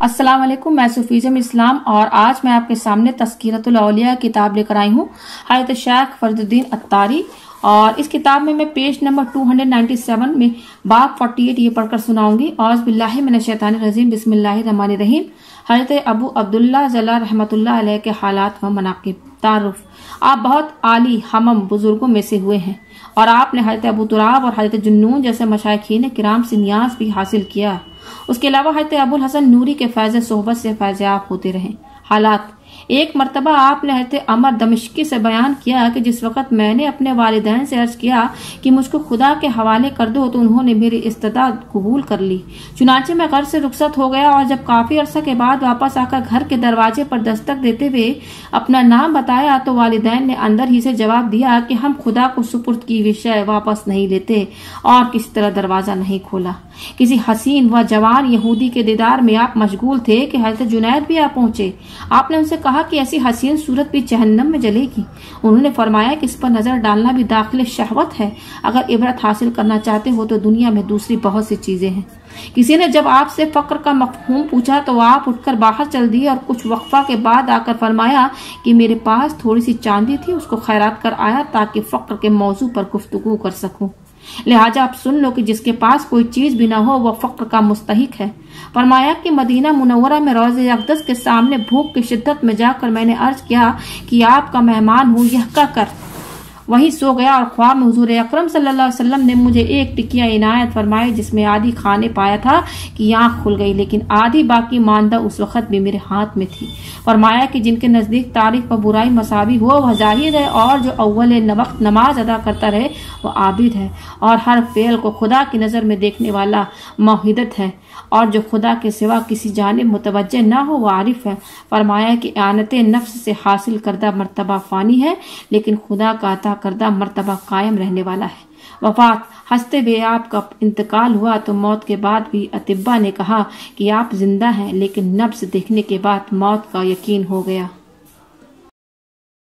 السلام علیکم، میں صوفیزم اسلام اور آج میں آپ کے سامنے تذکرۃ الاولیاء کتاب لے کر آئی ہوں حضرت شیخ فرید الدین اتاری، اور اس کتاب میں پیج نمبر 297 میں باب 48 یہ پڑھ کر سناؤں گی۔ اعوذ باللہ من الشیطان الرجیم، بسم اللہ الرحمن الرحیم۔ حضرت ابو عبداللہ ضلع رحمۃ اللہ علیہ کے حالات و مناقب۔ تعارف: آپ بہت عالی ہمم بزرگوں میں سے ہوئے ہیں اور آپ نے حضرت ابو تراب اور حضرت جنون جیسے مشائخین کرام سے نیاز بھی حاصل کیا۔ اس کے علاوہ حضرت ابو الحسن نوری کے فیض صحبت سے فیضیاب ہوتے رہے۔ حالات: ایک مرتبہ آپ نے حضرت عمر دمشقی سے بیان کیا کہ جس وقت میں نے اپنے والدین سے عرض کیا کہ مجھ کو خدا کے حوالے کر دو تو انہوں نے میری استدعا قبول کر لی۔ چنانچہ میں گھر سے رخصت ہو گیا اور جب کافی عرصہ کے بعد واپس آ کر گھر کے دروازے پر دستک دیتے ہوئے اپنا نام بتایا تو والدین نے اندر ہی سے جواب دیا کہ ہم خدا کو سپرد کی وشے واپس نہیں لیتے، اور کسی طرح دروازہ نہیں کھولا۔ کسی حسین و جوان یہودی کے دیدار میں آپ مشغول تھے کہ حضرت جنید بھی آ پہنچے۔ آپ نے ان سے کہا کہ ایسی حسین صورت بھی جہنم میں جلے گی۔ انہوں نے فرمایا کہ اس پر نظر ڈالنا بھی داخل شہوت ہے۔ اگر عبرت حاصل کرنا چاہتے ہو تو دنیا میں دوسری بہت سی چیزیں ہیں۔ کسی نے جب آپ سے فقر کا مفہوم پوچھا تو آپ اٹھ کر باہر چل دیے اور کچھ وقفہ کے بعد آ کر فرمایا کہ میرے پاس تھوڑی سی چاندی تھی، اس کو خیرات کر آیا تاکہ فقر کے موضوع پر گفتگو کر سکوں۔ لہٰذا آپ سن لو کہ جس کے پاس کوئی چیز بھی نہ ہو وہ فقر کا مستحق ہے۔ فرمایا کہ مدینہ منورہ میں روضہ اقدس کے سامنے بھوک کی شدت میں جا کر میں نے عرض کیا کہ آپ کا مہمان ہوں، یہ کہہ کر وہیں سو گیا، اور خواب میں حضور اکرم صلی اللہ علیہ وسلم نے مجھے ایک ٹکیا عنایت فرمائی جس میں آدھی کھانے پایا تھا کہ آنکھ کھل گئی، لیکن آدھی باقی ماندہ اس وقت بھی میرے ہاتھ میں تھی۔ فرمایا کہ جن کے نزدیک تاریخ و برائی مساوی ہو وہ ظاہر ہے، اور جو اول وقت نماز ادا کرتا رہے وہ عابد ہے، اور ہر فعل کو خدا کی نظر میں دیکھنے والا موحد ہے، اور جو خدا کے سوا کسی جانب متوجہ نہ ہو وہ عارف ہے۔ فرمایا کہ اعانت نفس سے حاصل کردہ مرتبہ فانی ہے، لیکن خدا کا عطا کردہ مرتبہ قائم رہنے والا ہے۔ وفات: ہنستے ہوئے آپ کا انتقال ہوا تو موت کے بعد بھی اطباء نے کہا کہ آپ زندہ ہیں، لیکن نبض دیکھنے کے بعد موت کا یقین ہو گیا۔